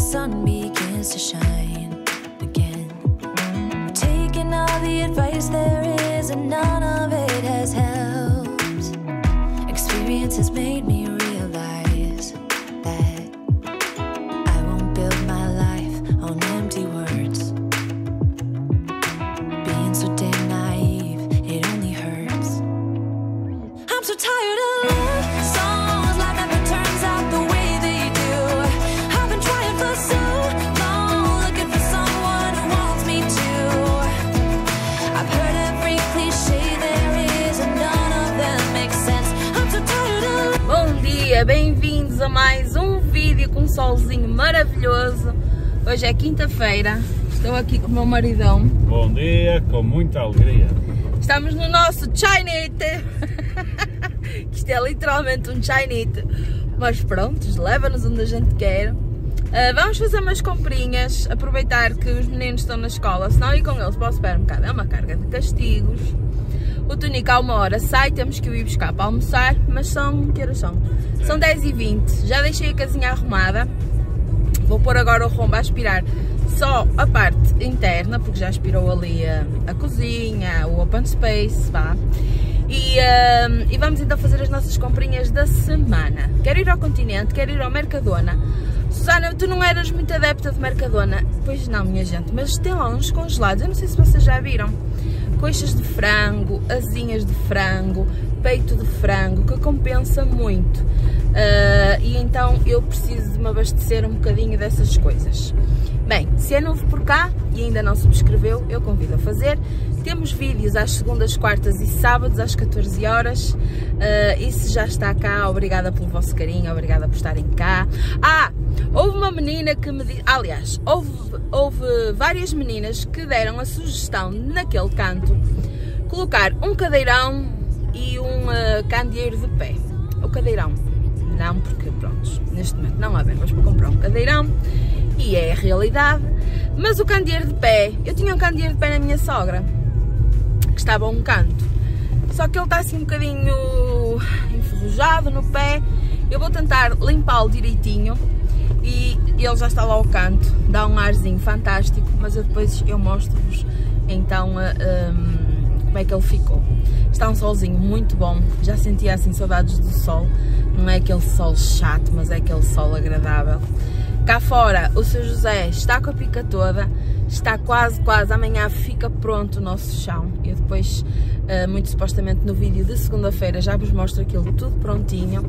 sun begins to shine again. Taking all the advice there is and none of it has helped. Experience has made me realize that I won't build my life on empty words. Being so damn naive, it only hurts. I'm so tired of love songs, life never turns out the way they do. I've been trying for so long, looking for someone who wants me to. I've heard every cliche there is and none of them makes sense. I'm so tired of... Bom dia, bem-vindos a mais um vídeo com um solzinho maravilhoso. Hoje é quinta-feira, estou aqui com o meu maridão. Bom dia, com muita alegria. Estamos no nosso Chinite. Isto é literalmente um Chinite. Mas pronto, leva-nos onde a gente quer. Vamos fazer umas comprinhas, aproveitar que os meninos estão na escola, se não ir com eles para o supermercado é uma carga de castigos. O Tunico há uma hora sai, temos que o ir buscar para almoçar, mas são, que horas são? São 10h20, já deixei a casinha arrumada. Vou pôr agora o rombo a aspirar só a parte interna, porque já aspirou ali a cozinha, o open space, vá. E vamos então fazer as nossas comprinhas da semana. Quero ir ao Continente, quero ir ao Mercadona. Susana, tu não eras muito adepta de Mercadona? Pois não, minha gente, mas tem lá uns congelados, eu não sei se vocês já viram. Coxas de frango, asinhas de frango, peito de frango, que compensa muito. E então eu preciso de me abastecer um bocadinho dessas coisas. Bem, se é novo por cá e ainda não subscreveu, eu convido a fazer. Temos vídeos às segundas, quartas e sábados às 14 horas. E se já está cá, obrigada pelo vosso carinho, obrigada por estarem cá. Houve uma menina que me disse, aliás, houve várias meninas que deram a sugestão naquele canto colocar um cadeirão e um candeeiro de pé. O cadeirão não, porque pronto, neste momento não há verbas para comprar um cadeirão e é a realidade, mas o candeeiro de pé, eu tinha um candeeiro de pé na minha sogra que estava a um canto, só que ele está assim um bocadinho enferrujado no pé. Eu vou tentar limpá-lo direitinho e ele já está lá ao canto, dá um arzinho fantástico, mas depois eu mostro-vos então como é que ele ficou. Está um solzinho muito bom, já sentia assim saudades do sol, não é aquele sol chato, mas é aquele sol agradável. Cá fora o Sr. José está com a pica toda, está quase, amanhã fica pronto o nosso chão. Eu depois, muito supostamente no vídeo de segunda-feira, já vos mostro aquilo tudo prontinho.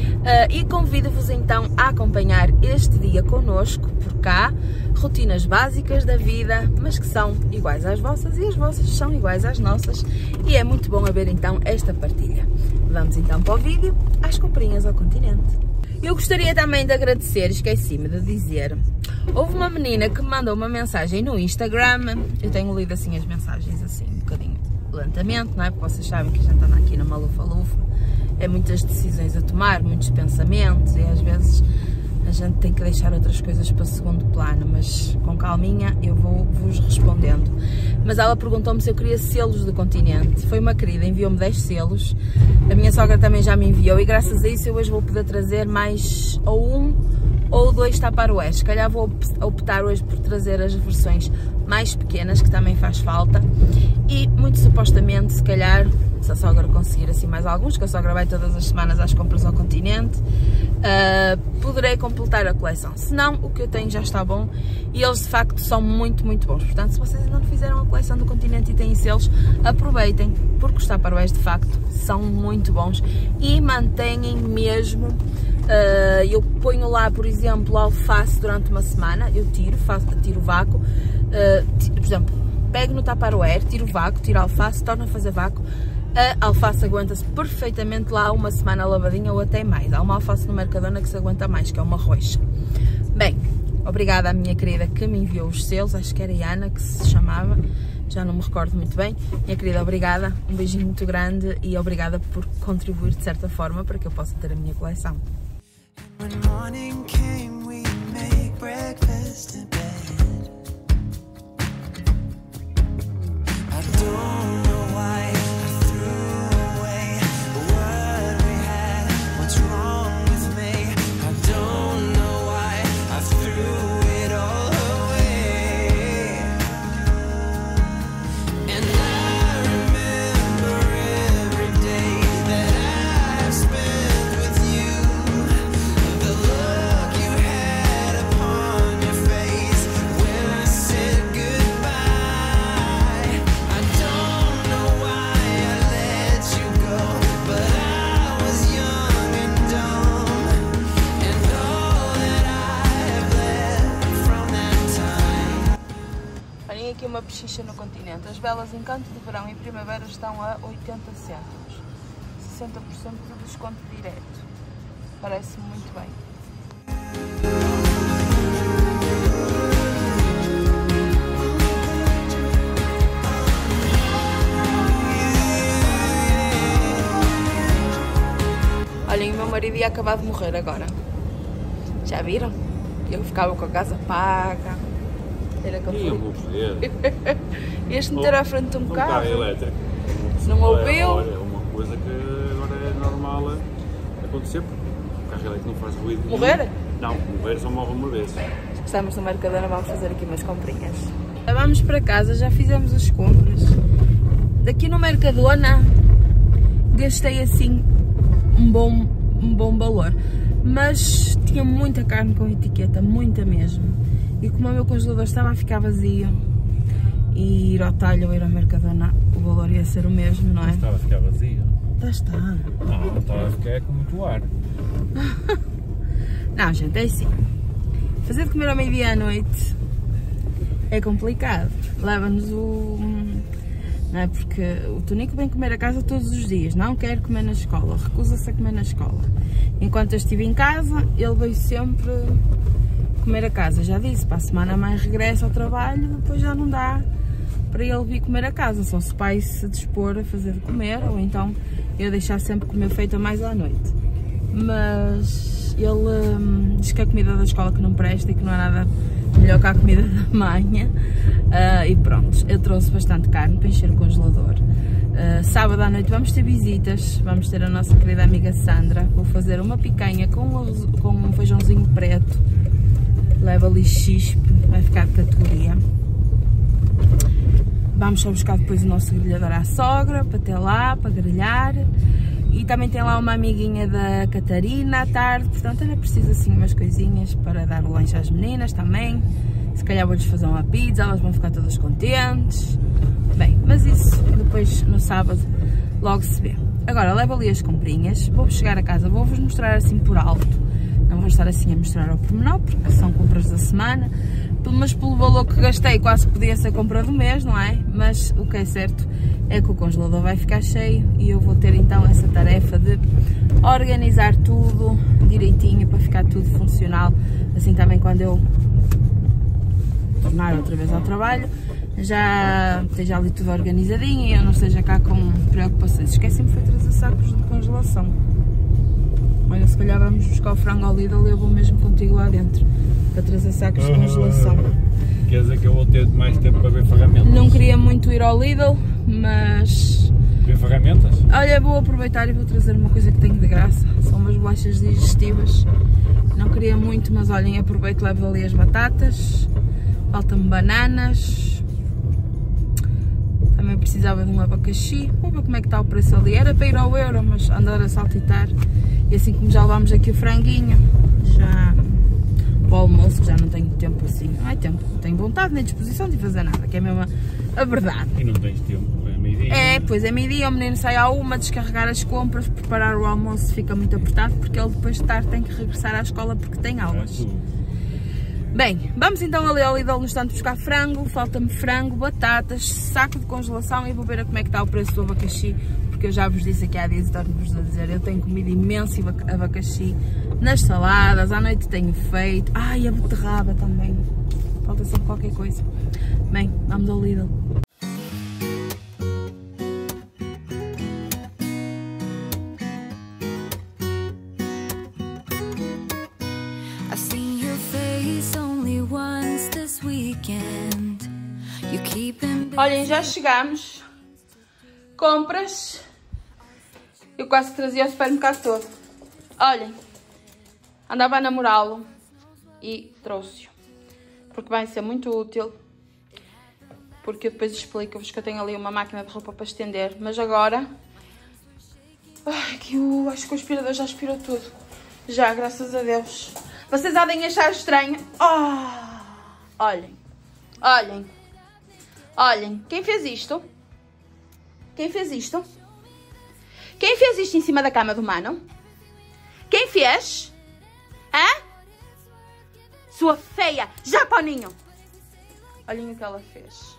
E convido-vos então a acompanhar este dia connosco, por cá, rotinas básicas da vida, mas que são iguais às vossas e as vossas são iguais às nossas. E é muito bom haver então esta partilha. Vamos então para o vídeo, às comprinhas ao Continente. Eu gostaria também de agradecer, esqueci-me de dizer, houve uma menina que me mandou uma mensagem no Instagram. Eu tenho lido assim as mensagens assim um bocadinho lentamente, não é? Porque vocês sabem que a gente anda aqui na malufa-lufa, é muitas decisões a tomar, muitos pensamentos e às vezes a gente tem que deixar outras coisas para segundo plano, mas com calminha eu vou vos respondendo. Mas ela perguntou-me se eu queria selos do Continente. Foi uma querida, enviou-me 10 selos. A minha sogra também já me enviou e graças a isso eu hoje vou poder trazer mais ou um ou 2 Tupperwares. Se calhar vou optar hoje por trazer as versões mais pequenas, que também faz falta. E muito supostamente, se calhar, se a sogra conseguir assim mais alguns, que a sogra vai todas as semanas às compras ao Continente, poderei completar a coleção. Se não, o que eu tenho já está bom e eles de facto são muito bons. Portanto, se vocês ainda não fizeram a coleção do Continente e têm selos, aproveitem, porque os Tupperwares de facto são muito bons e mantêm mesmo. Eu ponho lá, por exemplo, alface durante uma semana, eu tiro o vácuo, por exemplo, pego no Tupperware, tiro o vácuo, tiro a alface, torno a fazer vácuo. A alface aguenta-se perfeitamente lá uma semana lavadinha ou até mais. Há uma alface no Mercadona que se aguenta mais, que é uma roxa. Bem, obrigada à minha querida que me enviou os selos, acho que era a Ana que se chamava, já não me recordo muito bem. Minha querida, obrigada, um beijinho muito grande e obrigada por contribuir de certa forma para que eu possa ter a minha coleção. What's wrong with me? I don't know why I threw uma pechicha no continente. As velas Encanto de verão e primavera estão a 80 cêntimos. 60% de desconto direto. Parece-me muito bem. Olhem, o meu marido ia acabar de morrer agora. Já viram? Ele ficava com a casa paga. Era que Ia morrer. Ias meter à frente de um carro. Carro elétrico. Não ouviu? Olha, é uma coisa que agora é normal acontecer, porque o carro elétrico não faz ruído. Morrer? Nenhum. Não, morrer só morre uma vez. Se gostamos do Mercadona, vamos fazer aqui umas comprinhas. Vamos para casa, já fizemos as compras. Daqui no Mercadona gastei assim um bom valor. Mas tinha muita carne com etiqueta, muita mesmo. E como o meu congelador estava a ficar vazio e ir ao talho ou ir ao Mercadona, o valor ia ser o mesmo, não é? Estava a ficar vazio. Está. Não, estava a ficar com muito ar. Não, gente, é assim. Fazer de comer ao meio-dia à noite é complicado. Leva-nos o... Não é? Porque o Tonico vem comer a casa todos os dias, não quer comer na escola, recusa-se a comer na escola. Enquanto eu estive em casa, ele veio sempre comer a casa. Já disse, para a semana a mãe regressa ao trabalho, depois já não dá para ele vir comer a casa, só se o pai se dispor a fazer de comer, ou então eu deixar sempre comer feita mais à noite. Mas ele diz que a comida da escola que não presta e que não há nada melhor que a comida da manhã. E pronto, eu trouxe bastante carne para encher o congelador. Sábado à noite vamos ter visitas, vamos ter a nossa querida amiga Sandra. Vou fazer uma picanha com um feijãozinho preto, leva ali chispe, vai ficar de categoria. Vamos só buscar depois o nosso grelhador à sogra, para ter lá, para grelhar. E também tem lá uma amiguinha da Catarina à tarde, portanto era preciso assim umas coisinhas para dar o lanche às meninas também. Se calhar vou-lhes fazer uma pizza, elas vão ficar todas contentes. Bem, mas isso depois no sábado logo se vê. Agora levo ali as comprinhas, vou chegar a casa, vou-vos mostrar assim por alto. Não vou estar assim a mostrar ao pormenor, porque são compras da semana. Mas pelo valor que gastei quase podia ser compra do mês, não é? Mas o que é certo é que o congelador vai ficar cheio e eu vou ter então essa tarefa de organizar tudo direitinho para ficar tudo funcional. Assim também quando eu tornar outra vez ao trabalho, já esteja ali tudo organizadinho e eu não esteja cá com preocupações. Esqueci-me foi trazer sacos de congelação. Olha, se calhar vamos buscar o frango ao Lidl e eu vou mesmo contigo lá dentro para trazer sacos de congelação. Quer dizer que eu vou ter mais tempo para ver ferramentas? Não queria muito ir ao Lidl, mas... Ver ferramentas? Olha, vou aproveitar e vou trazer uma coisa que tenho de graça. São umas bolachas digestivas. Não queria muito, mas olhem, aproveito e levo ali as batatas. Faltam-me bananas. Também precisava de um abacaxi. Vou ver como é que está o preço ali. Era para ir ao euro, mas andar a saltitar. E assim como já levámos aqui o franguinho, já para o almoço, que já não tenho tempo assim. Não é tempo, não tenho vontade nem disposição de fazer nada, que é mesmo a verdade. E não tens tempo, é meio-dia. É, pois é meio-dia, o menino sai à uma, descarregar as compras, preparar o almoço, fica muito apertado, porque ele depois de tarde tem que regressar à escola porque tem aulas. Bem, vamos então ali ao Lidl no instante buscar frango, falta-me frango, batatas, saco de congelação e vou ver como é que está o preço do abacaxi, porque eu já vos disse aqui há dias e torno-vos a dizer, eu tenho comido imenso abacaxi nas saladas, à noite tenho feito, ai a beterraba também, falta sempre qualquer coisa. Bem, vamos ao Lidl. Olhem, já chegámos. Compras. Eu quase trazia o supermercado todo. Olhem, andava a namorá-lo e trouxe-o. Porque vai ser muito útil. Porque eu depois explico-vos que eu tenho ali uma máquina de roupa para estender. Mas agora... Ai, que acho que o aspirador já aspirou tudo. Já, graças a Deus. Vocês podem achar estranho. Oh, olhem. Olhem. Olhem. Quem fez isto? Quem fez isto? Quem fez isto em cima da cama do mano? Quem fez? Hã? Sua feia japoninho. Olhem o que ela fez.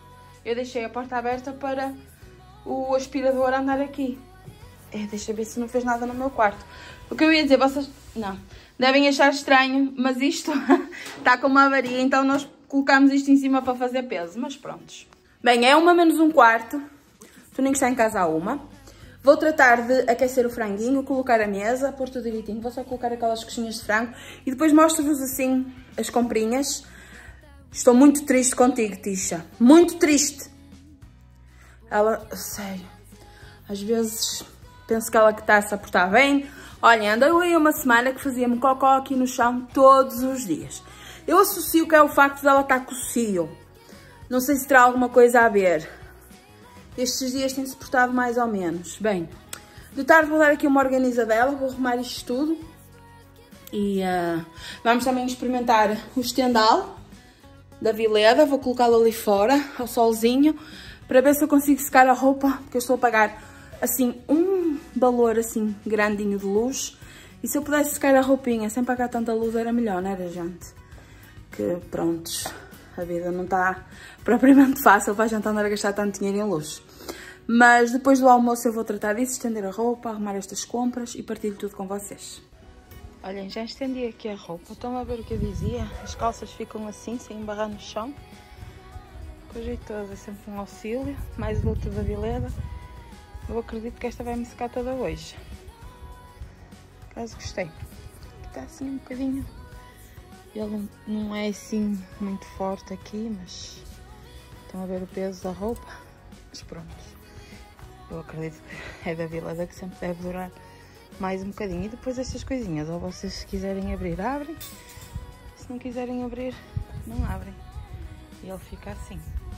eu deixei a porta aberta para o aspirador andar aqui. Deixa eu ver se não fez nada no meu quarto. O que eu ia dizer, vocês não devem achar estranho, mas isto está com uma avaria, então nós colocamos isto em cima para fazer peso, mas prontos. Bem, é 1:45, o Toninho está em casa à 1. Vou tratar de aquecer o franguinho, colocar a mesa, pôr tudo direitinho. Vou só colocar aquelas coxinhas de frango e depois mostro-vos assim as comprinhas. Estou muito triste contigo, Tisha. Muito triste. Ela, sério, às vezes penso que ela que está-se a portar bem. Olha, andou aí uma semana que fazia-me cocó aqui no chão todos os dias. Eu associo que é o facto dela estar com o cio. Não sei se terá alguma coisa a ver. Estes dias tem-se portado mais ou menos. Bem, de tarde vou dar aqui uma organizadela, vou arrumar isto tudo. E vamos também experimentar o estendal da Vileda. Vou colocá-lo ali fora, ao solzinho, para ver se eu consigo secar a roupa, porque eu estou a pagar, assim, um valor, assim, grandinho de luz. E se eu pudesse secar a roupinha sem pagar tanta luz era melhor, não era, gente? Que, prontos, a vida não está propriamente fácil para a gente andar a gastar tanto dinheiro em luz. Mas depois do almoço eu vou tratar disso, estender a roupa, arrumar estas compras e partilho tudo com vocês. Olhem, já estendi aqui a roupa. Estão a ver o que eu dizia? As calças ficam assim, sem embarrar no chão. Com o jeito todo é sempre um auxílio. Mais luta da Vileda. Eu acredito que esta vai me secar toda hoje. Caso gostei. Está assim um bocadinho. Ele não é assim muito forte aqui, mas estão a ver o peso da roupa. Mas pronto. Eu acredito que é da Vileda que sempre deve durar mais um bocadinho. E depois estas coisinhas, ou vocês se quiserem abrir, abrem. Se não quiserem abrir, não abrem. E ele fica assim.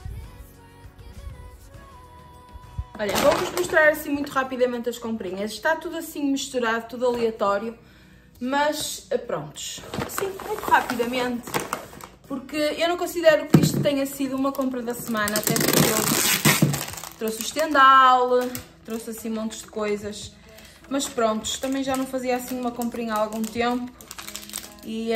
Olha, vou-vos mostrar assim muito rapidamente as comprinhas. Está tudo assim misturado, tudo aleatório. Mas prontos, assim muito rapidamente. Porque eu não considero que isto tenha sido uma compra da semana. Até porque trouxe o estendal, trouxe assim montes de coisas. Mas prontos, também já não fazia assim uma comprinha há algum tempo. E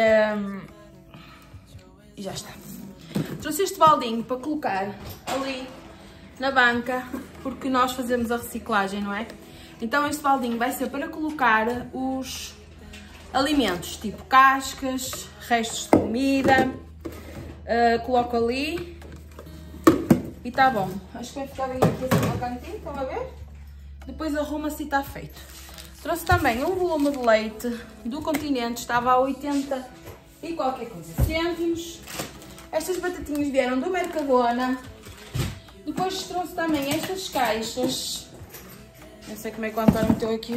já está. Trouxe este baldinho para colocar ali na banca, porque nós fazemos a reciclagem, não é? Então este baldinho vai ser para colocar os alimentos, tipo cascas, restos de comida. Coloco ali e tá bom. Acho que vai ficar bem aqui assim no cantinho, estão a ver? Depois arruma-se e está feito. Trouxe também um volume de leite do Continente, estava a 80 e qualquer coisa cêntimos. Estas batatinhas vieram do Mercadona. Depois trouxe também estas caixas. Não sei como é que o António meteu aqui.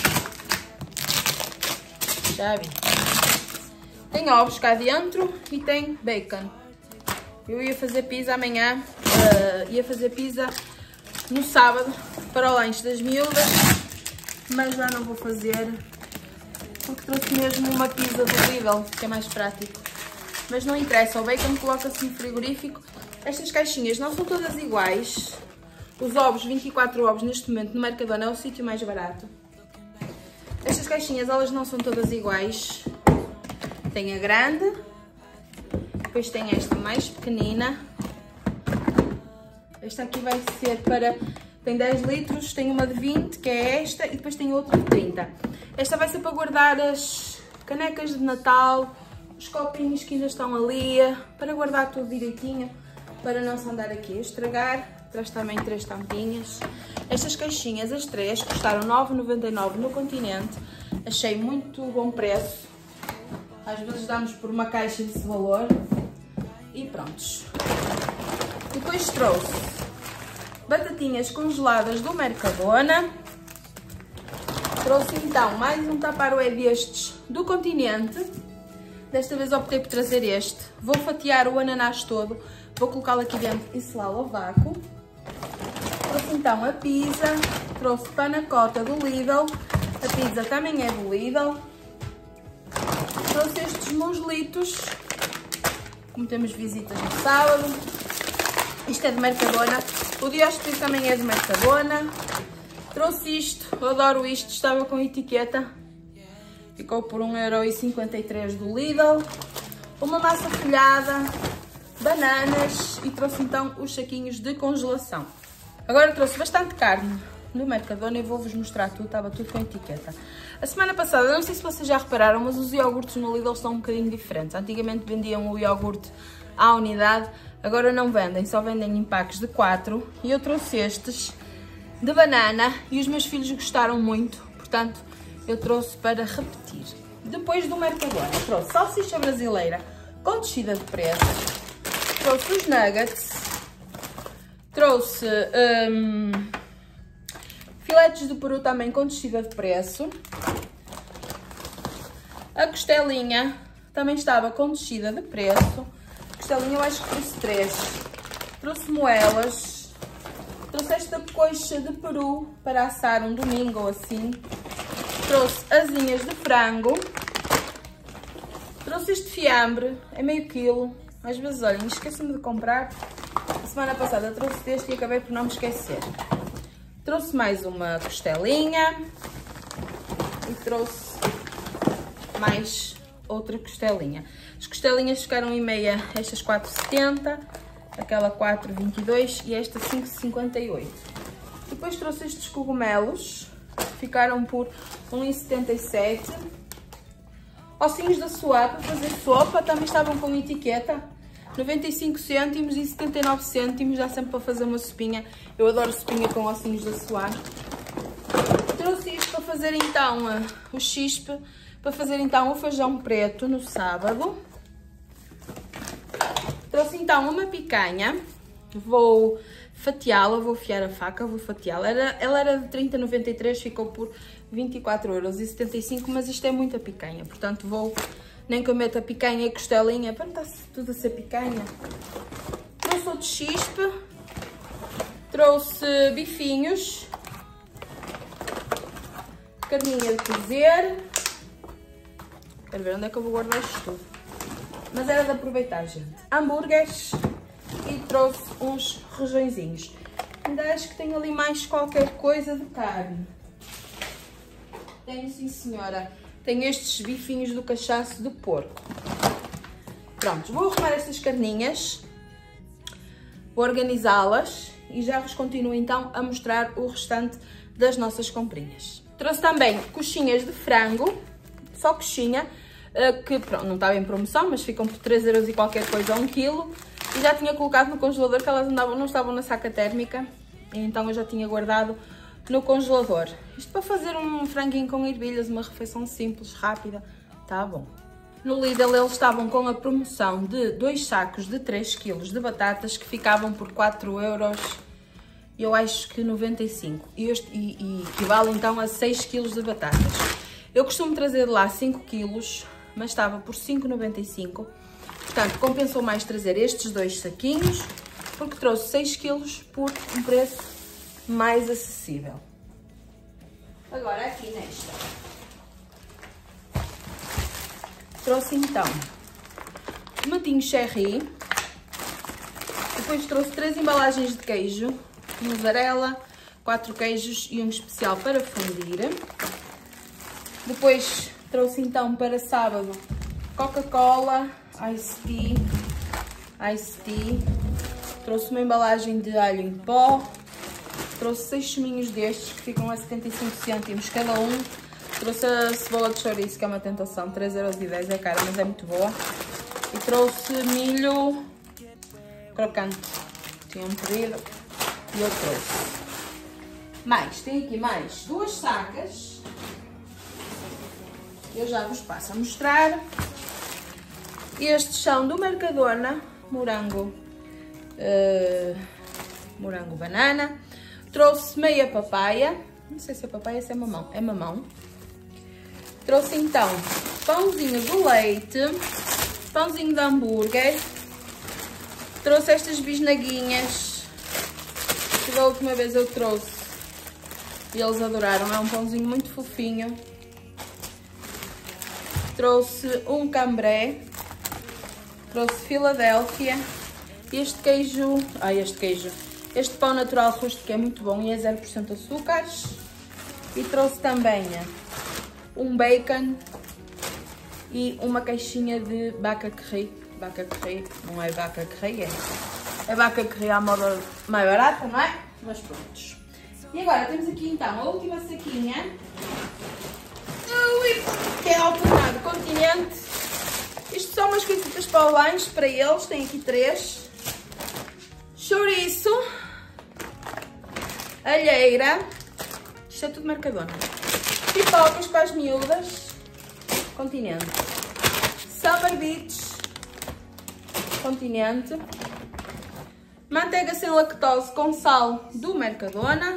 Já vi. Tem ovos cá dentro e tem bacon. Eu ia fazer pizza amanhã. Ia fazer pizza no sábado para o lanche das miúdas. Mas já não vou fazer. Porque trouxe mesmo uma pizza do Lidl, que é mais prático. Mas não interessa, o bacon coloca-se no frigorífico. Estas caixinhas não são todas iguais. Os ovos, 24 ovos neste momento no Mercadona é o sítio mais barato. Estas caixinhas, elas não são todas iguais. Tem a grande. Depois tem esta mais pequenina. Esta aqui vai ser para... Tem 10 litros, tem uma de 20, que é esta, e depois tem outra de 30. Esta vai ser para guardar as canecas de Natal, os copinhos que ainda estão ali, para guardar tudo direitinho, para não se andar aqui a estragar. Traz também 3 tampinhas. Estas caixinhas, as 3, custaram 9,99 no Continente. Achei muito bom preço. Às vezes damos por uma caixa desse valor. E prontos. Depois trouxe batatinhas congeladas do Mercadona. Trouxe então mais um Tupperware destes do Continente. Desta vez optei por trazer este. Vou fatiar o ananás todo. Vou colocá-lo aqui dentro e selá-lo a vácuo. Trouxe então a pizza. Trouxe panacota do Lidl. A pizza também é do Lidl. Trouxe estes muslitos. Como temos visitas no sábado. Isto é de Mercadona. O Dióspiro também é de Mercadona. Trouxe isto. Eu adoro isto. Estava com etiqueta. Ficou por 1,53€ do Lidl. Uma massa folhada bananas e trouxe então os saquinhos de congelação. Agora trouxe bastante carne no Mercadona e vou-vos mostrar tudo, estava tudo com etiqueta. A semana passada, não sei se vocês já repararam, mas os iogurtes no Lidl são um bocadinho diferentes. Antigamente vendiam o iogurte à unidade, agora não vendem, só vendem em packs de 4. E eu trouxe estes de banana e os meus filhos gostaram muito, portanto eu trouxe para repetir. Depois do Mercadona, trouxe salsicha brasileira com descida de preço, trouxe os nuggets, trouxe filetes de peru também com descida de preço, a costelinha também estava com descida de preço, a costelinha eu acho que trouxe 3, trouxe moelas, trouxe esta coxa de peru para assar um domingo ou assim, trouxe asinhas de frango, trouxe este fiambre, é meio quilo, às vezes, olhem, esqueci-me de comprar, a semana passada trouxe deste e acabei por não me esquecer. Trouxe mais uma costelinha e trouxe mais outra costelinha. As costelinhas ficaram em meia, estas 4,70, aquela 4,22 e esta 5,58. Depois trouxe estes cogumelos, ficaram por 1,77. Ossinhos da Soar para fazer sopa, também estavam com etiqueta, 95 cêntimos e 79 cêntimos, dá sempre para fazer uma sopinha. Eu adoro sopinha com ossinhos da Soar. Trouxe isto para fazer então o chispe, para fazer então o feijão preto no sábado. Trouxe então uma picanha, vou fatiá-la, vou afiar a faca, vou fatiá-la. Ela era de 30,93, ficou por 24,75 €, mas isto é muita picanha, portanto vou, nem que eu meta picanha e costelinha, para não estar tudo a ser picanha. Trouxe outro chispe, trouxe bifinhos, carninha de cozer, quero ver onde é que eu vou guardar isto tudo, mas era de aproveitar, gente. Hambúrgueres e trouxe uns rojõezinhos. Ainda acho que tenho ali mais qualquer coisa de carne. Tenho, sim senhora. Tenho estes bifinhos do cachaço de porco. Pronto, vou arrumar estas carninhas, vou organizá-las e já vos continuo então a mostrar o restante das nossas comprinhas. Trouxe também coxinhas de frango, só coxinha, que pronto, não estava em promoção, mas ficam por 3 € e qualquer coisa a 1 kg. E já tinha colocado no congelador, que elas não estavam na saca térmica, então eu já tinha guardado no congelador. Isto para fazer um franguinho com ervilhas, uma refeição simples, rápida, tá bom. No Lidl eles estavam com a promoção de 2 sacos de 3 kg de batatas que ficavam por 4 €, eu acho que 95, e equivale então a 6 kg de batatas. Eu costumo trazer de lá 5 kg, mas estava por 5,95, portanto compensou mais trazer estes 2 saquinhos, porque trouxe 6 kg por um preço mais acessível. Agora aqui nesta, trouxe então tomatinho cherry, depois trouxe 3 embalagens de queijo, mussarela, 4 queijos e um especial para fundir. Depois trouxe então para sábado Coca-Cola, Ice Tea, trouxe uma embalagem de alho em pó, trouxe 6 chuminhos destes que ficam a 75 cêntimos cada um, trouxe a cebola de chouriço, que é uma tentação, 3,10 €, é cara, mas é muito boa, e trouxe milho crocante, tinham pedido e eu trouxe. Mais, tem aqui mais 2 sacas, eu já vos passo a mostrar. Estes são do Mercadona, morango banana. Trouxe meia papaya, não sei se é papaya ou se é mamão, é mamão. Trouxe então pãozinho de leite, pãozinho de hambúrguer. Trouxe estas bisnaguinhas, que da última vez eu trouxe e eles adoraram, é um pãozinho muito fofinho. Trouxe um cambré, trouxe Filadélfia, este pão natural rústico é muito bom e é 0% açúcares. E trouxe também um bacon e uma caixinha de vaca curry. Vaca curry, não é vaca curry, é vaca curry à moda mais barata, não é? Mas prontos. E agora temos aqui então a última saquinha, que é alternado continente. Isto são umas coisitas para o lanche, para eles, tem aqui 3. Chouriço, alheira, isto é tudo Mercadona. Pipocas para as miúdas, continente. Summer Beach, continente. Manteiga sem lactose com sal do Mercadona.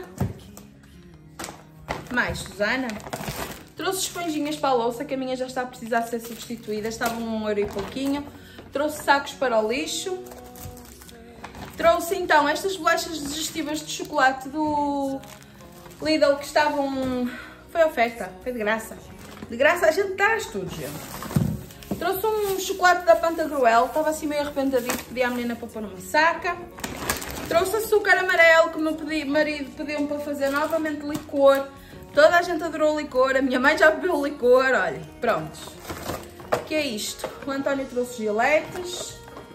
Mais Susana. Trouxe esponjinhas para a louça, que a minha já está a precisar ser substituída. Estavam €1 e pouquinho. Trouxe sacos para o lixo. Trouxe então estas bolachas digestivas de chocolate do Lidl que estavam... Foi oferta, foi de graça. De graça a gente traz tudo, gente. Trouxe um chocolate da Pantagruel, estava assim meio arrebentadito, pedi à menina para pôr numa saca. Trouxe açúcar amarelo que o meu marido pediu-me para fazer novamente licor. Toda a gente adorou o licor, a minha mãe já bebeu o licor, olha, prontos. O que é isto? O António trouxe giletes,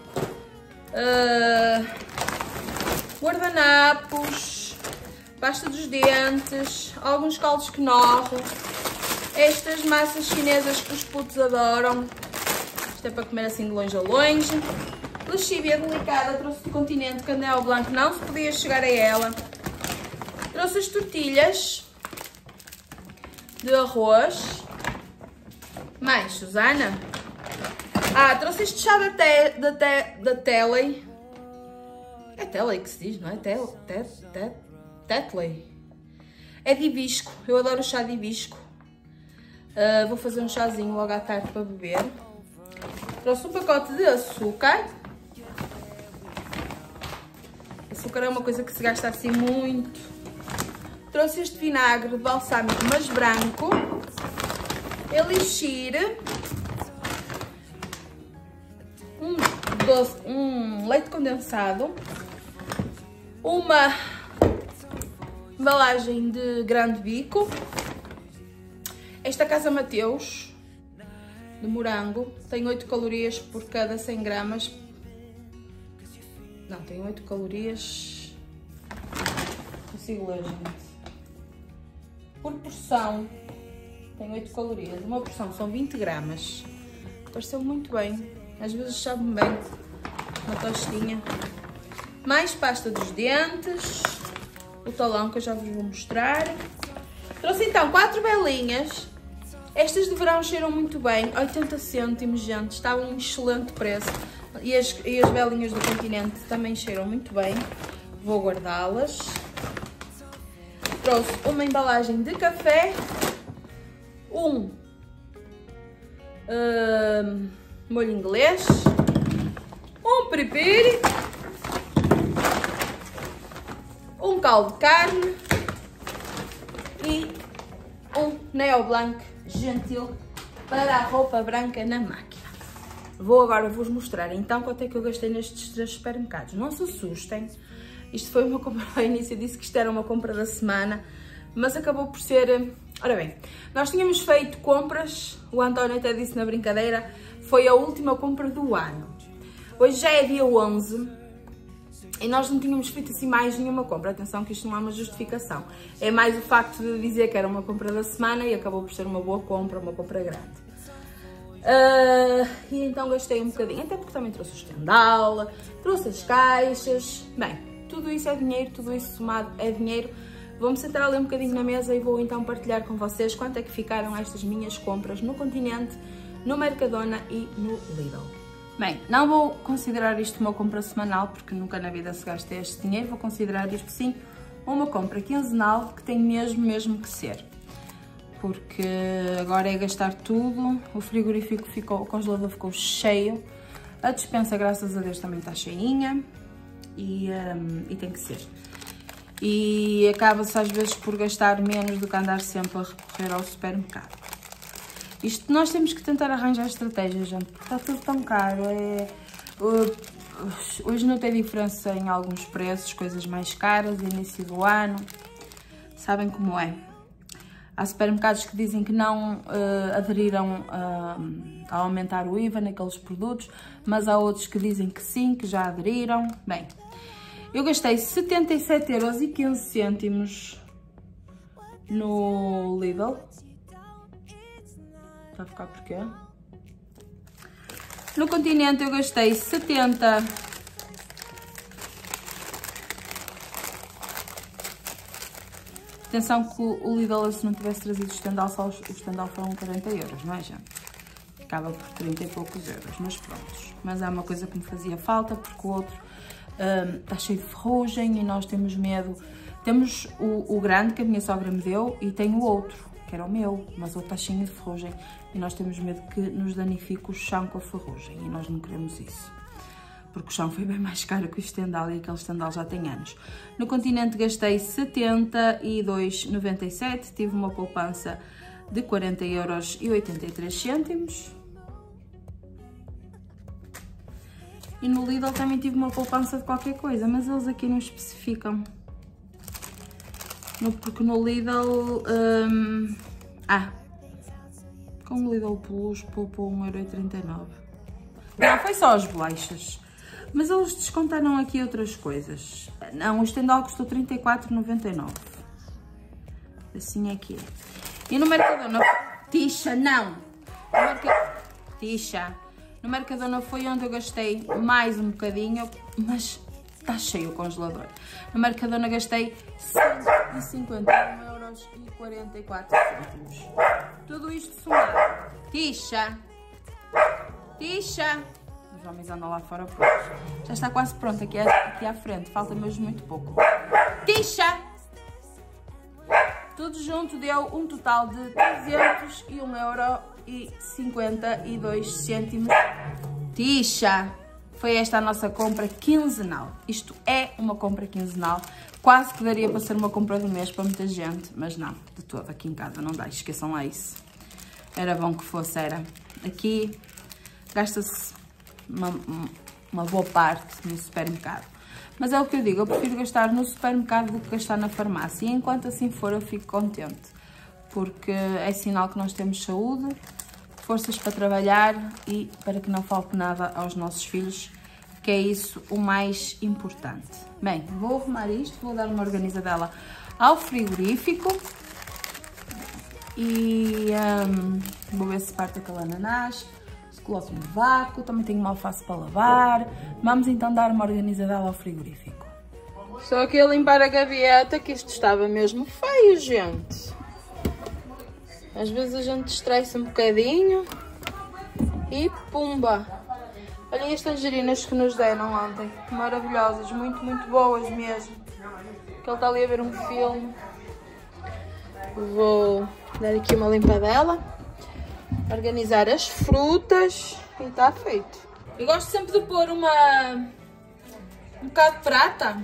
guardanapos, pasta dos dentes, alguns caldos Knorr, estas massas chinesas que os putos adoram. Isto é para comer assim de longe a longe. Lexívia delicada, trouxe do continente, Canela Blanco, não se podia chegar a ela. Trouxe as tortilhas de arroz. Mais, Susana. Trouxe este chá da Tetley. É Tetley que se diz, não é? Tetley. É de hibisco. Eu adoro o chá de hibisco. Vou fazer um chazinho logo à tarde para beber. Trouxe um pacote de açúcar. Açúcar é uma coisa que se gasta assim muito. Trouxe este vinagre balsâmico, mas branco. Elixir. Um leite condensado. Uma embalagem de grande bico. Esta Casa Mateus de morango. Tem 8 calorias por cada 100 gramas. Não, tem 8 calorias. Consigo ler, gente. Por porção, tem 8 calorias. Uma porção são 20 gramas. Pareceu muito bem. Às vezes sabe-me bem. Uma tostinha. Mais pasta dos dentes. O talão que eu já vos vou mostrar. Trouxe então 4 belinhas. Estas de verão cheiram muito bem. 80 cêntimos, gente. Estavam um excelente preço. E as belinhas do continente também cheiram muito bem. Vou guardá-las. Trouxe uma embalagem de café, molho inglês, um piripiri, um caldo de carne e um Neo Blanc gentil para a roupa branca na máquina. Vou agora vos mostrar então quanto é que eu gastei nestes 3 supermercados. Não se assustem. Isto foi uma compra, ao início eu disse que isto era uma compra da semana, mas acabou por ser... Ora bem, nós tínhamos feito compras, o António até disse na brincadeira, foi a última compra do ano. Hoje já é dia 11 e nós não tínhamos feito assim mais nenhuma compra. Atenção que isto não é uma justificação, é mais o facto de dizer que era uma compra da semana e acabou por ser uma boa compra, uma compra grande. E então gastei um bocadinho, até porque também trouxe o estendal, trouxe as caixas, bem... Tudo isso é dinheiro, tudo isso somado é dinheiro. Vou-me sentar ali um bocadinho na mesa e vou então partilhar com vocês quanto é que ficaram estas minhas compras no Continente, no Mercadona e no Lidl. Bem, não vou considerar isto uma compra semanal, porque nunca na vida se gasta este dinheiro. Vou considerar isto sim uma compra quinzenal, que tem mesmo que ser. Porque agora é gastar tudo, o frigorífico ficou, o congelador ficou cheio, a despensa, graças a Deus, também está cheinha. E tem que ser. E acaba-se às vezes por gastar menos do que andar sempre a recorrer ao supermercado. Isto nós temos que tentar arranjar estratégias, gente, porque está tudo tão caro. Hoje não tem diferença em alguns preços, coisas mais caras, início do ano, sabem como é. Há supermercados que dizem que não aderiram a aumentar o IVA naqueles produtos, mas há outros que dizem que sim, que já aderiram. Bem, eu gastei 77,15 € no Lidl. Está a ficar porquê? No Continente eu gastei 70. Atenção que o Lidl, se não tivesse trazido o estendal, só o estendal foram 40 €, não é, gente? Acaba por 30 e poucos euros, mas pronto. Mas é uma coisa que me fazia falta, porque o outro está cheio de ferrugem e nós temos medo. Temos o grande que a minha sogra me deu e tem o outro, que era o meu, mas o outro está cheio de ferrugem e nós temos medo que nos danifique o chão com a ferrugem e nós não queremos isso. Porque o chão foi bem mais caro que o estendal e aquele estendal já tem anos. No Continente gastei 72,97 €, tive uma poupança de 40,83 €. E no Lidl também tive uma poupança de qualquer coisa, mas eles aqui não especificam. Porque no Lidl... com o Lidl Plus poupou 1,39 €. Não, foi só as bolachas. Mas eles descontaram aqui outras coisas. Não, o estendal custou 34,99 €. Assim é que é. E no Mercadona... Tixa, não! Tixa. No Mercadona foi onde eu gastei mais um bocadinho, mas está cheio o congelador. No Mercadona gastei 151,44 €. Tudo isto somado. Tixa! Tixa! Os homens andam lá fora prontos. Já está quase pronto aqui à frente. Falta mesmo muito pouco. Tixa! Tudo junto deu um total de 301,52 €. Tixa! Foi esta a nossa compra quinzenal. Isto é uma compra quinzenal. Quase que daria para ser uma compra do mês para muita gente. Mas não, de todo. Aqui em casa não dá. Esqueçam lá isso. Era bom que fosse, era. Aqui gasta-se uma boa parte no supermercado. Mas é o que eu digo, eu prefiro gastar no supermercado do que gastar na farmácia. E enquanto assim for, eu fico contente. Porque é sinal que nós temos saúde, forças para trabalhar e para que não falte nada aos nossos filhos, que é isso o mais importante. Bem, vou arrumar isto, vou dar uma organizadela ao frigorífico. E vou ver se parte aquele ananás. Coloco no vácuo, também tenho uma alface para lavar. Vamos então dar uma organizadela ao frigorífico. Estou aqui a limpar a gaveta, que isto estava mesmo feio, gente. Às vezes a gente distrai-se um bocadinho e pumba! Olhem as tangerinas que nos deram ontem, maravilhosas, muito, muito boas mesmo. Que ele está ali a ver um filme. Vou dar aqui uma limpadela. Organizar as frutas e está feito. Eu gosto sempre de pôr um bocado de prata.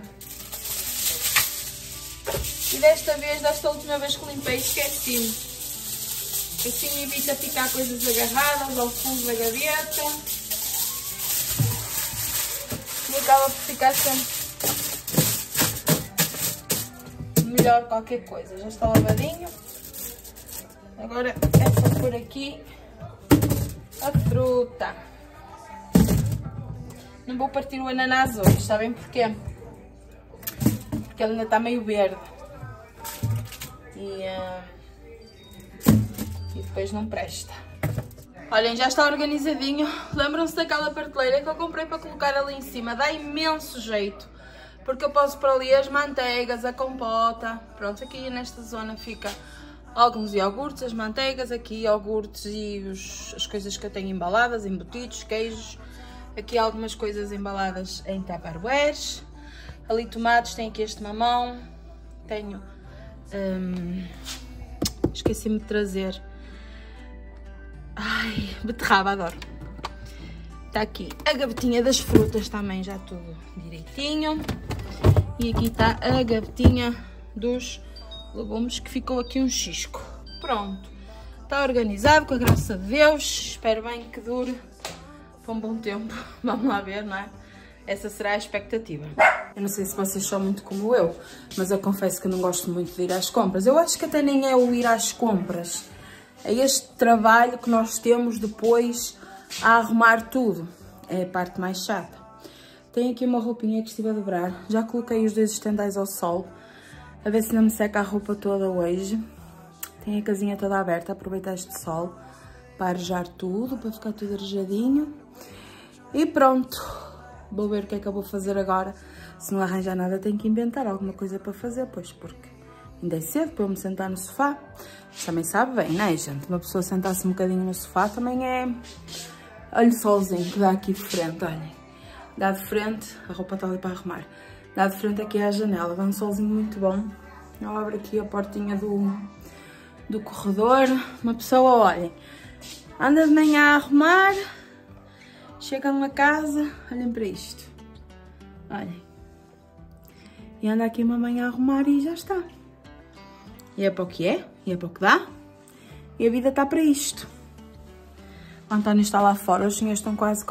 E desta última vez que limpei, esqueci-me. Assim evita ficar coisas agarradas ao fundo da gaveta. E acaba por ficar sempre melhor qualquer coisa. Já está lavadinho. Agora é só pôr aqui a fruta. Não vou partir o ananás hoje, sabem porquê? Porque ele ainda está meio verde. E depois não presta. Olhem, já está organizadinho. Lembram-se daquela prateleira que eu comprei para colocar ali em cima? Dá imenso jeito. Porque eu posso pôr ali as manteigas, a compota. Pronto, aqui nesta zona fica alguns iogurtes, as manteigas, aqui iogurtes e as coisas que eu tenho embaladas, embutidos, queijos. Aqui algumas coisas embaladas em tupperwares. Ali tomates, tem aqui este mamão. Tenho... esqueci-me de trazer. Ai, beterraba, adoro. Está aqui a gavetinha das frutas também, já tudo direitinho. E aqui está a gavetinha dos legumes, que ficou aqui um xisco. Pronto, está organizado, com a graça de Deus. Espero bem que dure por um bom tempo. Vamos lá ver, não é? Essa será a expectativa. Eu não sei se vocês são muito como eu, mas eu confesso que não gosto muito de ir às compras. Eu acho que até nem é o ir às compras. É este trabalho que nós temos depois a arrumar tudo. É a parte mais chata. Tenho aqui uma roupinha que estive a dobrar. Já coloquei os 2 estendais ao sol. A ver se não me seca a roupa toda hoje. Tenho a casinha toda aberta. Aproveitar este sol para arejar tudo, para ficar tudo arejadinho. E pronto. Vou ver o que é que eu vou fazer agora. Se não arranjar nada, tenho que inventar alguma coisa para fazer, pois, porque ainda é cedo para eu me sentar no sofá. Mas também sabe bem, não é, gente? Uma pessoa sentar-se um bocadinho no sofá também é... Olha o solzinho que dá aqui de frente, olhem. Dá de frente, a roupa está ali para arrumar. Dá de frente aqui à janela, dá um solzinho muito bom. Eu abro aqui a portinha do corredor. Uma pessoa, olhem, anda de manhã a arrumar, chegam a casa, olhem para isto. Olhem. E anda aqui uma manhã a arrumar e já está. E é para o que é, e é para o que dá. E a vida está para isto. O António está lá fora, os senhores estão quase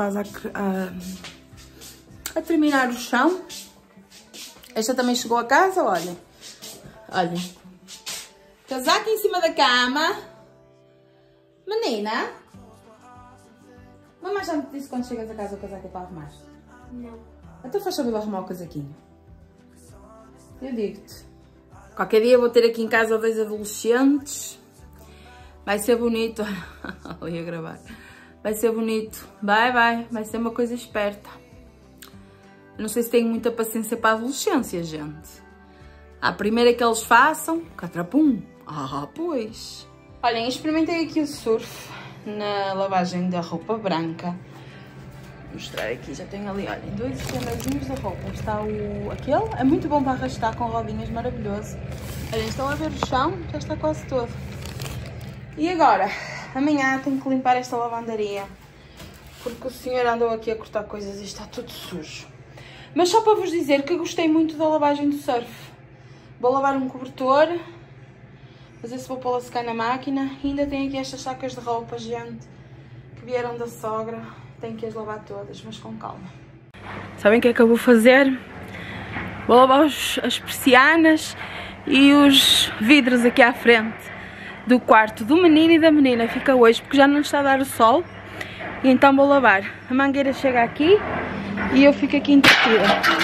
a terminar o chão. Esta também chegou a casa, olhem. Olhem. Casaco em cima da cama. Menina. Mamãe já me disse quando chegas a casa o casaco é para arrumar? Não. Então faz favor de arrumar o casaquinho. Eu digo-te. Qualquer dia vou ter aqui em casa 2 adolescentes. Vai ser bonito. Eu ia gravar. Vai ser bonito. Vai ser uma coisa esperta. Eu não sei se tenho muita paciência para a adolescência, gente. A primeira que eles façam, catrapum. Pois. Olhem, experimentei aqui o surf na lavagem da roupa branca. Vou mostrar aqui, já tenho ali, olhem, 2 estendaizinhos da roupa. Está aquele, é muito bom para arrastar com rodinhas, maravilhoso. Olhem, estão a ver o chão, já está quase todo. E agora, amanhã tenho que limpar esta lavandaria, porque o senhor andou aqui a cortar coisas e está tudo sujo. Mas só para vos dizer que gostei muito da lavagem do surf. Vou lavar um cobertor, fazer se vou pô-la secar na máquina. E ainda tenho aqui estas sacas de roupa, gente, que vieram da sogra. Tenho que as lavar todas, mas com calma. Sabem o que é que eu vou fazer? Vou lavar as persianas e os vidros aqui à frente do quarto do menino e da menina. Fica hoje, porque já não está a dar o sol. E então vou lavar. A mangueira chega aqui e eu fico aqui entretida.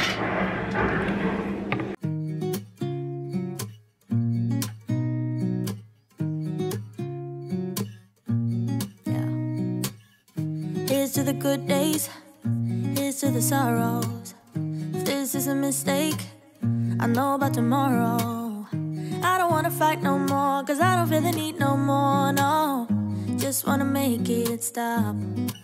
Here's to the good days, here's to the sorrows. If this is a mistake, I know about tomorrow. I don't wanna fight no more, cause I don't feel the need no more, no. Just wanna make it stop.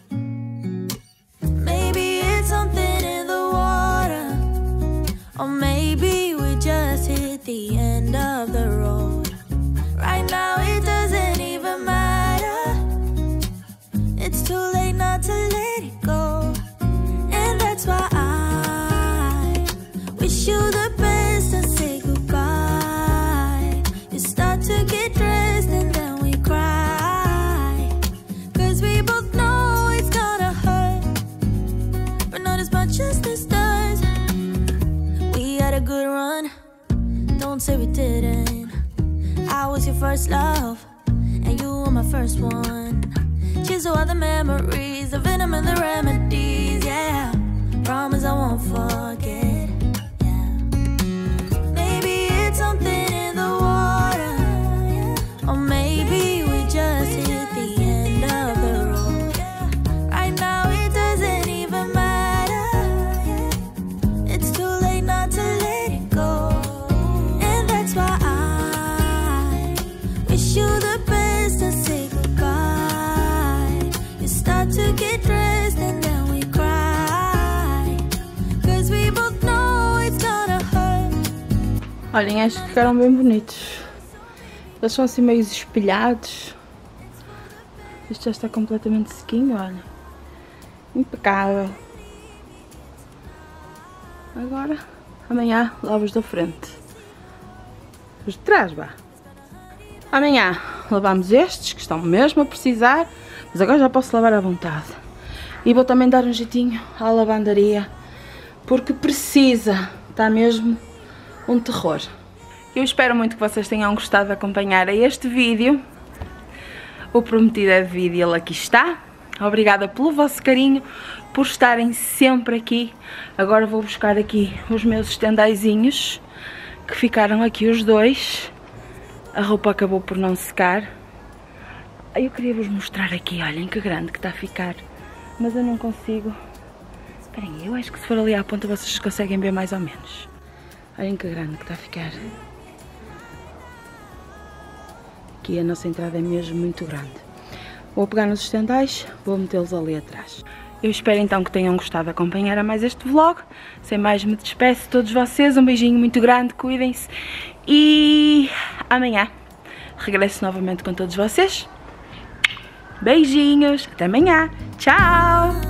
Maybe it's something in the water, or maybe we just hit the end of the road. Right now it doesn't even matter. It's too late not to let it go. And that's why I wish you the best and say goodbye. You start to get dressed and then we cry, cause we both know it's gonna hurt, but not as much as this does. We had a good run, don't say we didn't. I was your first love, and you were my first one. Cheers to all the memories, the venom and the remedies, yeah. Promise I won't forget, yeah. Maybe it's something in the water, yeah. Or maybe we just hit the end of the road. Right now it doesn't even matter, yeah. It's too late not to let it go. And that's why I wish you the best and say goodbye. You start to get dressed and then we cry, cause we both know it's gonna hurt. Olhem, acho que ficaram bem bonitos. Eles são assim meio espelhados. Este já está completamente sequinho, olha. Impecável. Agora, amanhã, lavo os da frente. Os de trás, vá. Amanhã lavamos estes, que estão mesmo a precisar. Mas agora já posso lavar à vontade. E vou também dar um jeitinho à lavandaria, porque precisa. Está mesmo um terror. Eu espero muito que vocês tenham gostado de acompanhar este vídeo. O prometido é de vídeo, ele aqui está. Obrigada pelo vosso carinho, por estarem sempre aqui. Agora vou buscar aqui os meus estendaizinhos, que ficaram aqui os dois. A roupa acabou por não secar. Eu queria vos mostrar aqui, olhem que grande que está a ficar. Mas eu não consigo. Esperem, eu acho que se for ali à ponta vocês conseguem ver mais ou menos. Olhem que grande que está a ficar. Aqui a nossa entrada é mesmo muito grande. Vou pegar nos estendais, vou metê-los ali atrás. Eu espero então que tenham gostado de acompanhar a mais este vlog. Sem mais, me despeço de todos vocês. Um beijinho muito grande, cuidem-se. E amanhã regresso novamente com todos vocês. Beijinhos, até amanhã. Tchau!